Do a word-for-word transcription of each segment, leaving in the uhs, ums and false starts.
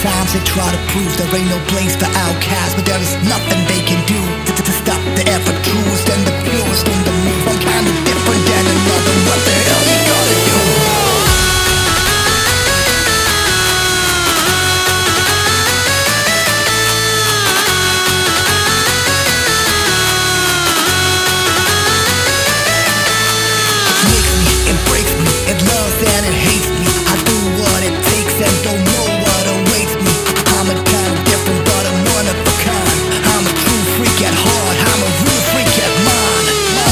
times they try to prove there ain't no place for outcasts, but there is nothing they can do to, to, to stop the ever truest and the purest on the move. One kind of different than another. What the hell you gonna do? It breaks me, it loves and it hates me. I do what it takes and don't know what awaits me. I'm a kind of different, but I'm one of a kind. I'm a true freak at heart, I'm a real freak at mind.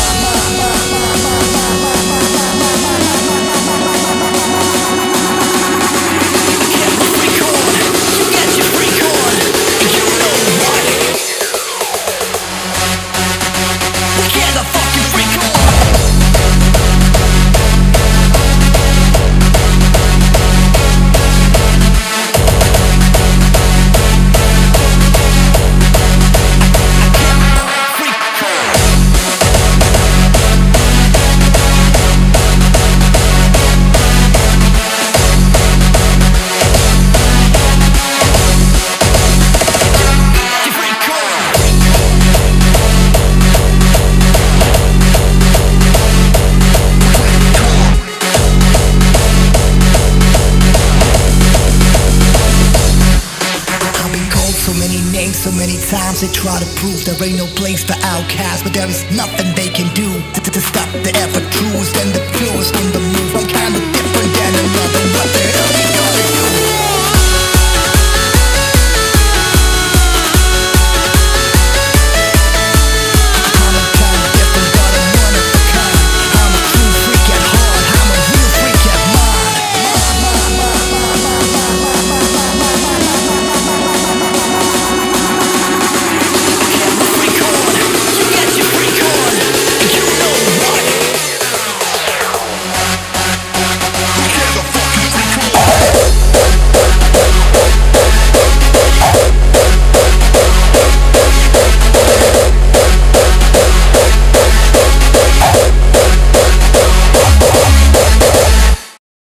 Get the freak on, you get your freak on, and you know what? Get the fucking freak on. So many times they try to prove there ain't no place for outcasts, but there is nothing they can do to, to, to stop the ever truest and the purest on the move. One kind of different than another. What the hell?